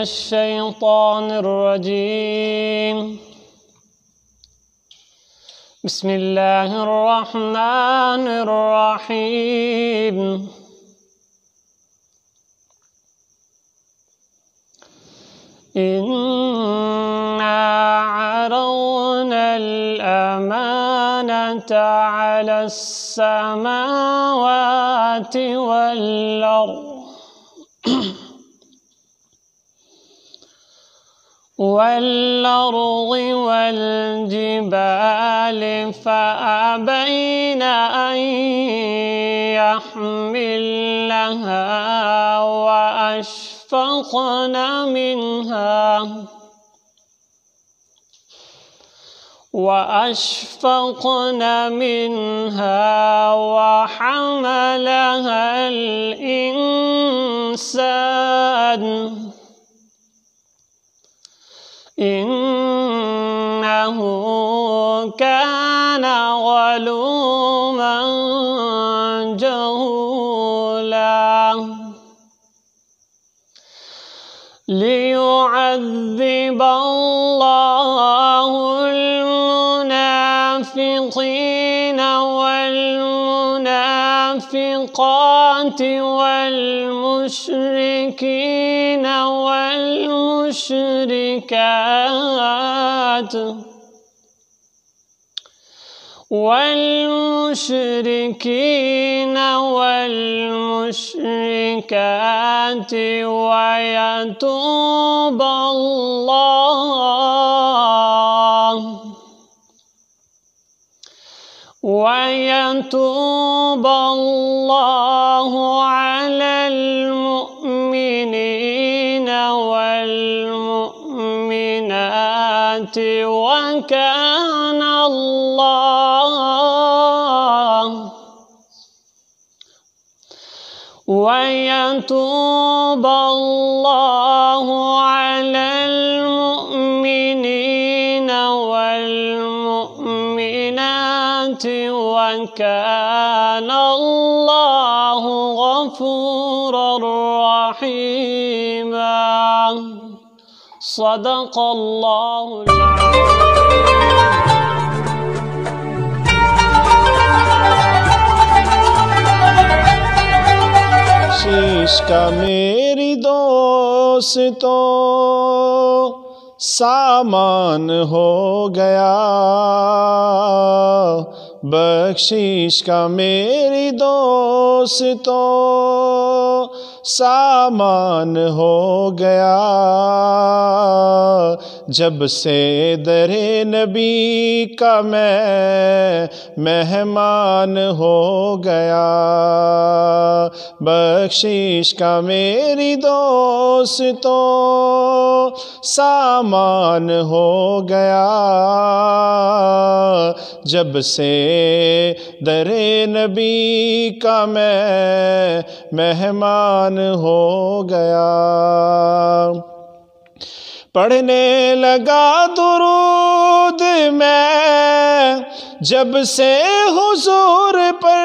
الشيطان الرجيم. بسم الله الرحمن الرحيم. إنا عرضنا الأمانة على السماوات والأرض والجبال فأبين أن يحملنها وأشفقن منها وحملها الإنسان إنه كان ظلوما جهولا. ليعذب الله المنافقين والمنافقات والمشركين والمشركات ويتوب الله على المؤمنين والمؤمنات وكان الله غفورا رحيما. صدق الله بخشش کا میری دوستوں سامان ہو گیا، بخشش کا میری دوستوں سامان ہو گیا، جب سے در نبی کا میں مہمان ہو گیا، بخشش کا میری دوستوں سامان ہو گیا، جب سے در نبی کا میں مہمان ہو گیا۔ پڑھنے لگا درود میں جب سے حضور پر،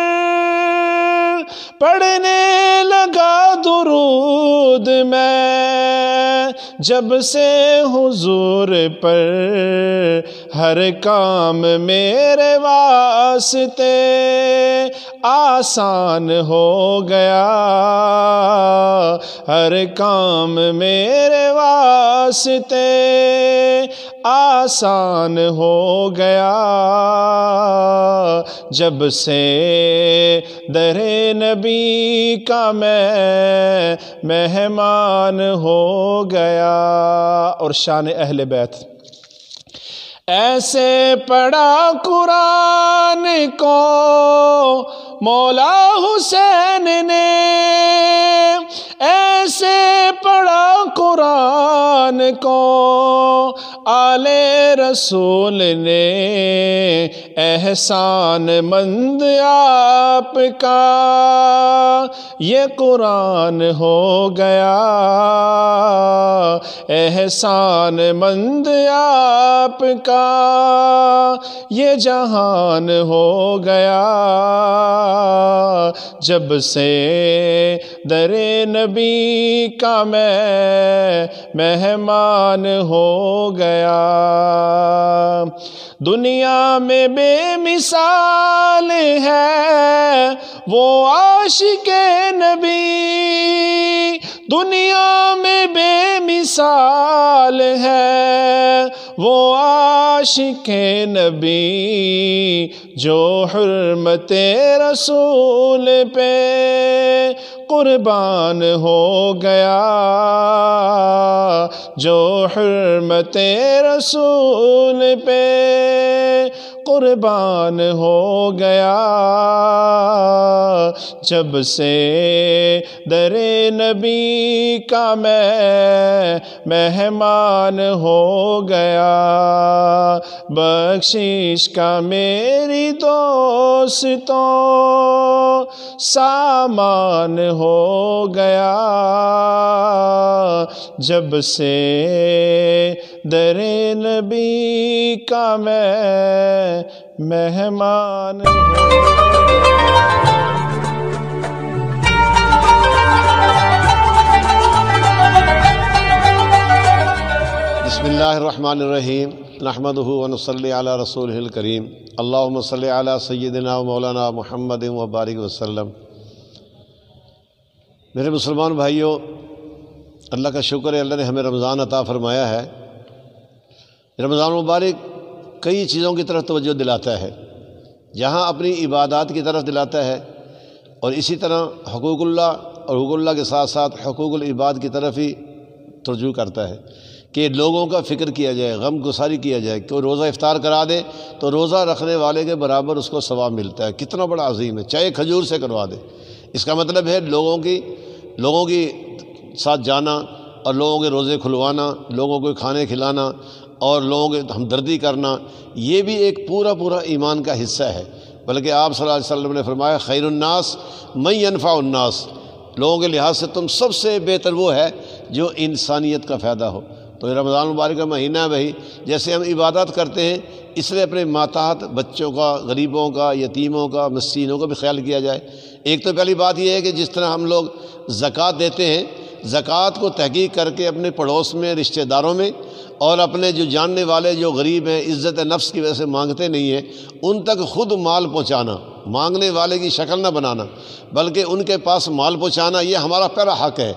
پڑھنے لگا درود میں جب سے حضور پر، ہر کام میرے واسطے آسان ہو گیا، ہر کام میرے واسطے آسان ہو گیا، جب سے در نبی کا میں مہمان ہو گیا۔ اور شان اہل بیت، ایسے پڑھا قرآن کو مولا حسین نے، ایسے پڑھا قرآن کو آلِ رسول نے احسان مند آپ کا یہ قرآن ہو گیا احسان مند آپ کا یہ جہان ہو گیا جب سے در نبی کا میں مہمان ہو گیا دنیا میں بے مثال ہے وہ عاشق نبی دنیا میں بے مثال ہے وہ عاشق نبی جو حرمت رسول پہ قربان ہو گیا جو حرمت رسول پہ قربان ہو گیا جب سے در نبی کا میں مہمان ہو گیا بخشش کا میری دوستوں سامان ہو گیا جب سے در نبی کا میں مہمان ہو بسم اللہ الرحمن الرحیم نحمدہ ونصلی علی رسولہ الکریم اللہم صلی علی سیدنا و مولانا محمد وبارک وسلم۔ میرے مسلمان بھائیوں، اللہ کا شکر ہے، اللہ نے ہمیں رمضان عطا فرمایا ہے۔ رمضان مبارک کئی چیزوں کی طرف توجہ دلاتا ہے، جہاں اپنی عبادات کی طرف دلاتا ہے، اور اسی طرح حقوق اللہ اور حقوق اللہ کے ساتھ ساتھ حقوق العباد کی طرف ہی توجہ کرتا ہے کہ لوگوں کا فکر کیا جائے، غم گساری کیا جائے۔ کوئی روزہ افطار کرا دے تو روزہ رکھنے والے کے برابر اس کو ثواب ملتا ہے، کتنا بڑا عظیم ہے، چاہے کھجور سے کروا دے۔ اس کا مطلب ہے لوگوں کی ساتھ جانا اور لوگوں کے روزے کھلوانا، لوگوں کو کھانے کھلانا اور لوگوں کے ہمدردی کرنا، یہ بھی ایک پورا ایمان کا حصہ ہے۔ بلکہ آپ صلی اللہ علیہ وسلم نے فرمایا خیر الناس من ینفع الناس، لوگوں کے لحاظ سے تم سب سے بہتر وہ ہے جو انسانیت کا فائدہ ہو۔ تو یہ رمضان مبارک کا مہینہ ہے بھائی، جیسے ہم عبادات کرتے ہیں اس لیے اپنے ماتحت بچوں کا، غریبوں کا، یتیموں کا، مسکینوں کا بھی خیال کیا جائے۔ ایک تو پہلی بات یہ ہے کہ جس طرح ہم لوگ زکوٰۃ دیتے ہیں، زکوٰۃ کو تحقیق کر کے اپنے پڑوس میں، رشتہ داروں میں، اور اپنے جو جاننے والے جو غریب ہیں، عزت نفس کی وجہ سے مانگتے نہیں ہیں، ان تک خود مال پہنچانا، مانگنے والے کی شکل نہ بنانا بلکہ ان کے پاس مال پہنچانا، یہ ہمارا پہلا حق ہے۔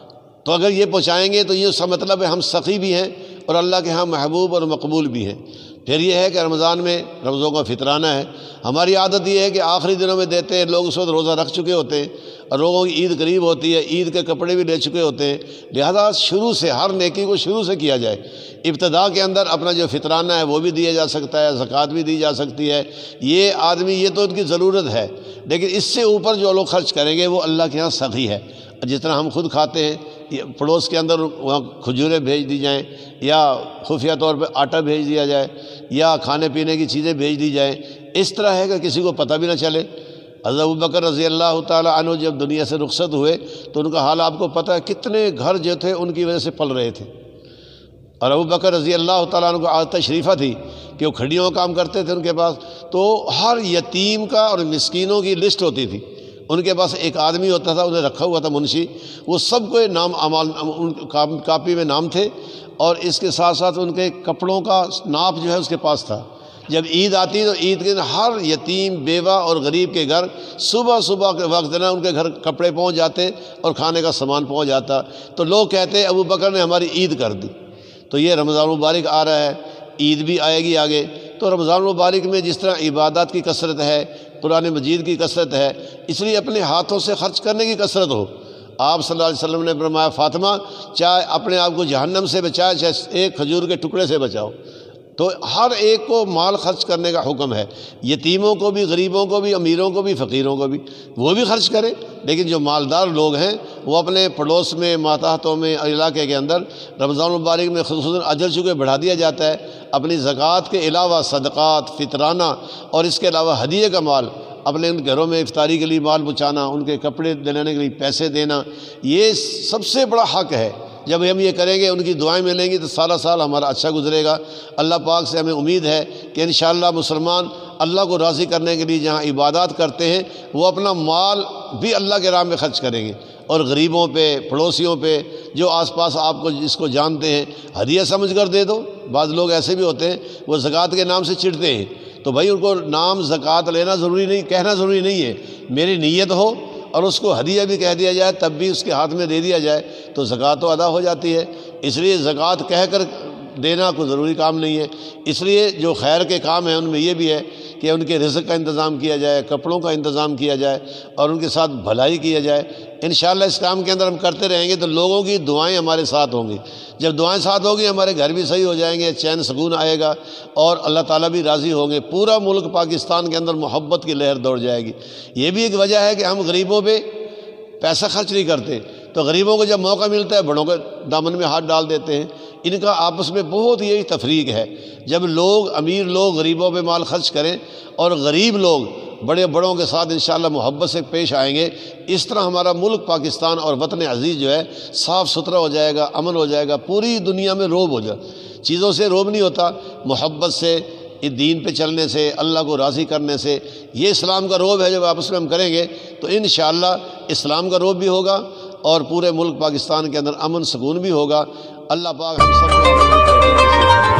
تو اگر یہ پہنچائیں گے تو یہ اس کا مطلب ہے ہم سخی بھی ہیں اور اللہ کے ہاں محبوب اور مقبول بھی ہیں۔ پھر یہ ہے کہ رمضان میں روزوں کا فطرانہ ہے۔ ہماری عادت یہ ہے کہ آخری دنوں میں دیتے ہیں، لوگ اس وقت روزہ رکھ چکے ہوتے ہیں اور لوگوں کی عید قریب ہوتی ہے، عید کے کپڑے بھی لے چکے ہوتے ہیں، لہذا شروع سے ہر نیکی کو شروع سے کیا جائے۔ ابتدا کے اندر اپنا جو فطرانہ ہے وہ بھی دیا جا سکتا ہے، زکوٰۃ بھی دی جا سکتی ہے، یہ آدمی یہ تو ان کی ضرورت ہے، لیکن اس سے اوپر جو لوگ خرچ کریں گے وہ اللہ کے ہاں سخی ہے۔ جس طرح ہم خود کھاتے ہیں، پڑوس کے اندر وہاں کھجوریں بھیج دی جائیں یا خفیہ طور پہ آٹا بھیج دیا جائے یا کھانے پینے کی چیزیں بھیج دی جائیں، اس طرح ہے کہ کسی کو پتہ بھی نہ چلے۔ حضرت ابوبکر رضی اللہ تعالیٰ عنہ جب دنیا سے رخصت ہوئے تو ان کا حال آپ کو پتہ ہے، کتنے گھر جو تھے ان کی وجہ سے پل رہے تھے، اور ابوبکر رضی اللہ تعالیٰ عنہ کو عادت شریفہ تھی کہ وہ کھڑیوں کا کام کرتے تھے ان کے پاس، تو ہر یتیم کا اور مسکینوں کی لسٹ ہوتی تھی، ان کے پاس ایک آدمی ہوتا تھا، انہیں رکھا ہوا تھا منشی، وہ سب کو نام کاپی میں نام تھے، اور اس کے ساتھ ساتھ ان کے کپڑوں کا ناپ جو ہے اس کے پاس تھا۔ جب عید آتی تو عید کے دن ہر یتیم، بیوہ اور غریب کے گھر صبح کے وقت نا ان کے گھر کپڑے پہنچ جاتے اور کھانے کا سامان پہنچ جاتا، تو لوگ کہتے ابو بکر نے ہماری عید کر دی۔ تو یہ رمضان مبارک آ رہا ہے، عید بھی آئے گی آگے، تو رمضان مبارک میں جس طرح عبادات کی کثرت ہے، قرآن مجید کی کثرت ہے، اس لیے اپنے ہاتھوں سے خرچ کرنے کی کثرت ہو۔ آپ صلی اللہ علیہ وسلم نے فرمایا فاطمہ چاہے اپنے آپ کو جہنم سے بچائے، چاہے ایک کھجور کے ٹکڑے سے بچاؤ۔ تو ہر ایک کو مال خرچ کرنے کا حکم ہے، یتیموں کو بھی، غریبوں کو بھی، امیروں کو بھی، فقیروں کو بھی، وہ بھی خرچ کریں۔ لیکن جو مالدار لوگ ہیں وہ اپنے پڑوس میں، ماتحتوں میں، علاقے کے اندر رمضان المبارک میں خصوصاً اجر چونکہ بڑھا دیا جاتا ہے، اپنی زکوٰۃ کے علاوہ صدقات، فطرانہ اور اس کے علاوہ ہدیے کا مال، اپنے ان گھروں میں افطاری کے لیے مال بچانا، ان کے کپڑے دلانے کے لیے پیسے دینا، یہ سب سے بڑا حق ہے۔ جب ہم یہ کریں گے، ان کی دعائیں ملیں گی تو سارا سال ہمارا اچھا گزرے گا۔ اللہ پاک سے ہمیں امید ہے کہ انشاءاللہ مسلمان اللہ کو راضی کرنے کے لیے جہاں عبادات کرتے ہیں وہ اپنا مال بھی اللہ کے راہ میں خرچ کریں گے، اور غریبوں پہ، پڑوسیوں پہ، جو آس پاس آپ کو جس کو جانتے ہیں، ہدیہ سمجھ کر دے دو۔ بعض لوگ ایسے بھی ہوتے ہیں وہ زکوٰۃ کے نام سے چڑھتے ہیں، تو بھائی ان کو نام زکوٰۃ لینا ضروری نہیں، کہنا ضروری نہیں ہے، میری نیت ہو اور اس کو ہدیہ بھی کہہ دیا جائے تب بھی اس کے ہاتھ میں دے دیا جائے تو زکوٰۃ تو ادا ہو جاتی ہے۔ اس لیے زکوٰۃ کہہ کر دینا کوئی ضروری کام نہیں ہے۔ اس لیے جو خیر کے کام ہیں ان میں یہ بھی ہے کہ ان کے رزق کا انتظام کیا جائے، کپڑوں کا انتظام کیا جائے اور ان کے ساتھ بھلائی کیا جائے۔ انشاءاللہ اس کام کے اندر ہم کرتے رہیں گے تو لوگوں کی دعائیں ہمارے ساتھ ہوں گی۔ جب دعائیں ساتھ ہوگی ہمارے گھر بھی صحیح ہو جائیں گے، چین سکون آئے گا اور اللہ تعالیٰ بھی راضی ہوں گے۔ پورا ملک پاکستان کے اندر محبت کی لہر دوڑ جائے گی۔ یہ بھی ایک وجہ ہے کہ ہم غریبوں پہ پیسہ خرچ نہیں کرتے، تو غریبوں کو جب موقع ملتا ہے بڑوں کے دامن میں ہاتھ ڈال دیتے ہیں۔ ان کا آپس میں بہت یہی تفریق ہے، جب لوگ، امیر لوگ غریبوں پہ مال خرچ کریں اور غریب لوگ بڑے بڑوں کے ساتھ انشاءاللہ محبت سے پیش آئیں گے، اس طرح ہمارا ملک پاکستان اور وطن عزیز جو ہے صاف ستھرا ہو جائے گا، امن ہو جائے گا، پوری دنیا میں روب ہو جائے۔ چیزوں سے روب نہیں ہوتا، محبت سے، دین پہ چلنے سے، اللہ کو راضی کرنے سے، یہ اسلام کا روب ہے۔ جب آپس میں ہم کریں گے تو انشاءاللہ اسلام کا روب بھی ہوگا اور پورے ملک پاکستان کے اندر امن سکون بھی ہوگا۔ اللہ پاک ہم سب کو